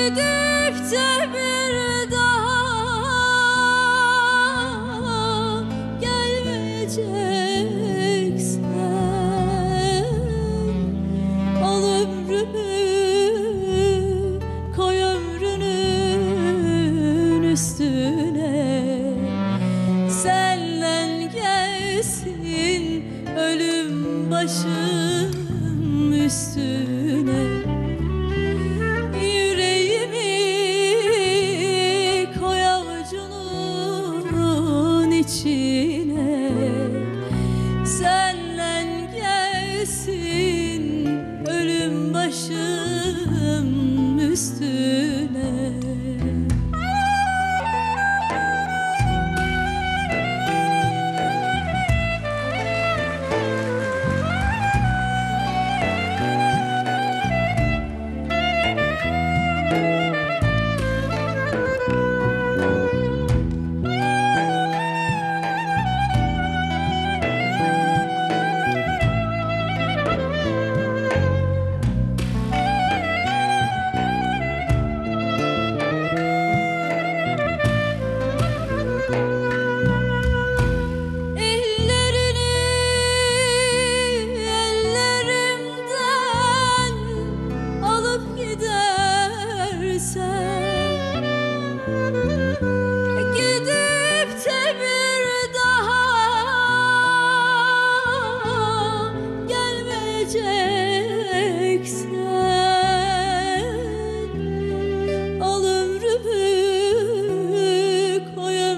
Gidip de bir daha gelmeyeceksen, al ömrümü koy ömrünün üstüne. Senden gelsin ölüm başım üstüne. Yüreğimi koy avucunun içine. Senden gelsin ölüm başım üstüne. Gidip de bir daha gelmeyeceksen, al ömrümü koy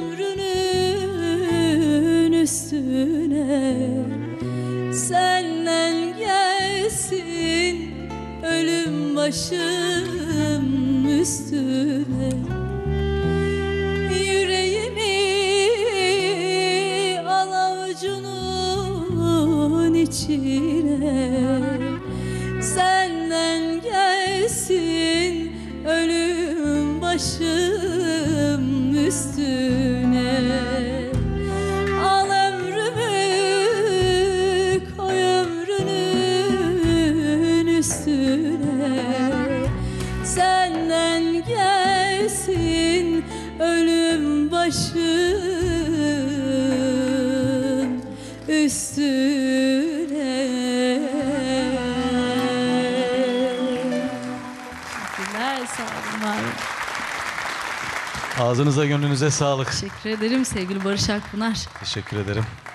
ömrünün üstüne. Senden gelsin ölüm başım üstüne. Yüreğimi al avucunun içine. Senden gelsin ölüm başım üstüne. Al ömrümü koy ömrünün üstüne. Senden gelsin ölüm başım üstüne. Teşekkürler, sağ olun, var olun. Ağzınıza gönlünüze sağlık. Teşekkür ederim sevgili Barış Akpınar. Teşekkür ederim.